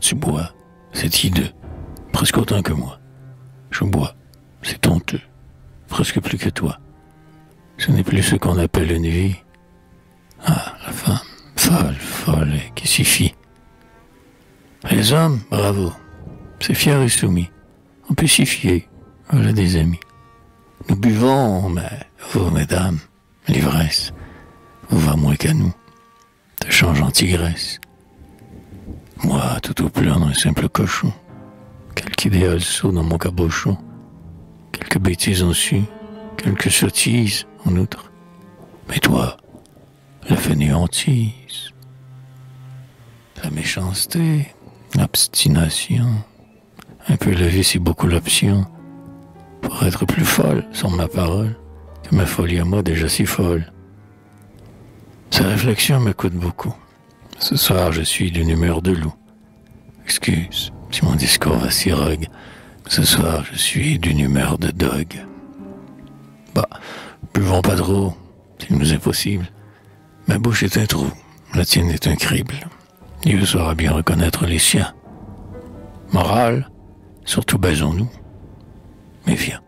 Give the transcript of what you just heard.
tu bois, c'est hideux, presque autant que moi. Je bois, c'est honteux, presque plus que toi. Ce n'est plus ce qu'on appelle une vie. Ah, la femme, folle, folle, et qui s'y fie. Les hommes, bravo, c'est fier et soumis. On peut s'y fier, voilà des amis. Nous buvons, mais vous, mesdames, l'ivresse, vous va moins qu'à nous, te change en tigresse. Moi, tout au plus un simple cochon, quelque idéal sot dans mon cabochon, quelques bêtises en su, quelques sottises en outre. Mais toi, la fainéantise, la méchanceté, l'obstination, un peu lever si beaucoup l'option, pour être plus folle, sur ma parole, que ma folie à moi déjà si folle. Ces réflexions me coûtent beaucoup. Ce soir, je suis d'une humeur de loup. Excuse si mon discours va si rogue. Ce soir, je suis d'une humeur de dogue. Bah, buvons pas trop, s'il nous est possible. Ma bouche est un trou, la tienne est un crible. Dieu saura bien reconnaître les siens. Morale, surtout baisons-nous. Mais viens.